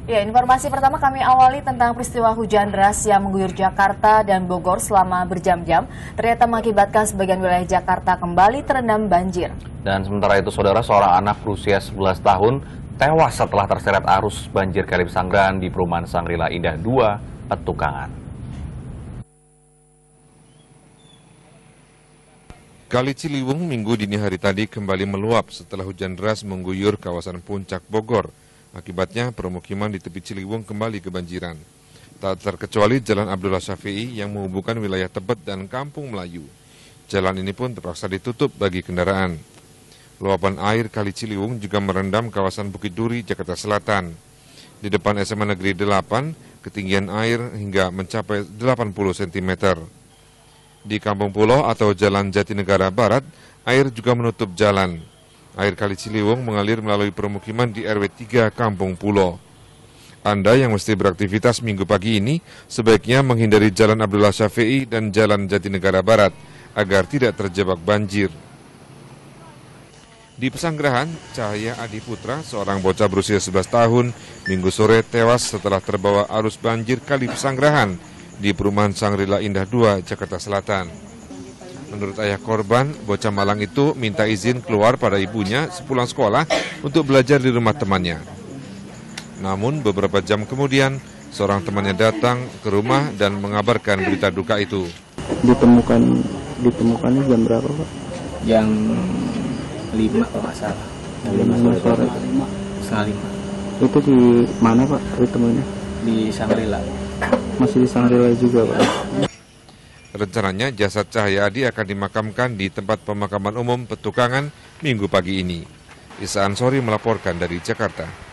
Ya, informasi pertama kami awali tentang peristiwa hujan deras yang mengguyur Jakarta dan Bogor selama berjam-jam. Ternyata mengakibatkan sebagian wilayah Jakarta kembali terendam banjir. Dan sementara itu, saudara, seorang anak berusia 11 tahun tewas setelah terseret arus banjir Kali Pesanggerahan di perumahan Sangrila Indah 2, Petukangan. Kali Ciliwung Minggu dini hari tadi kembali meluap setelah hujan deras mengguyur kawasan Puncak Bogor. Akibatnya permukiman di tepi Ciliwung kembali kebanjiran. Tak terkecuali Jalan Abdullah Syafi'i yang menghubungkan wilayah Tebet dan Kampung Melayu. Jalan ini pun terpaksa ditutup bagi kendaraan. Luapan air Kali Ciliwung juga merendam kawasan Bukit Duri, Jakarta Selatan. Di depan SMA Negeri 8, ketinggian air hingga mencapai 80 cm. Di Kampung Pulau atau Jalan Jatinegara Barat, air juga menutup jalan. Air Kali Ciliwung mengalir melalui permukiman di RW 3 Kampung Pulau. Anda yang mesti beraktivitas minggu pagi ini, sebaiknya menghindari Jalan Abdullah Syafi'i dan Jalan Jatinegara Barat, agar tidak terjebak banjir. Di Pesanggerahan, Cahaya Adi Putra, seorang bocah berusia 11 tahun, Minggu sore tewas setelah terbawa arus banjir Kali Pesanggerahan di perumahan Sangrila Indah 2, Jakarta Selatan. Menurut ayah korban, bocah malang itu minta izin keluar pada ibunya sepulang sekolah untuk belajar di rumah temannya. Namun beberapa jam kemudian, seorang temannya datang ke rumah dan mengabarkan berita duka itu. Ditemukannya jam berapa, Pak? Jam 5 kalau nggak salah. Jam 5 sore. Setengah 5. Itu di mana, Pak, ditemunya? Di Sangrila. Masih di Sangrila juga, Pak? Rencananya jasad Cahaya Adi akan dimakamkan di tempat pemakaman umum Petukangan Minggu pagi ini. Isa Ansori melaporkan dari Jakarta.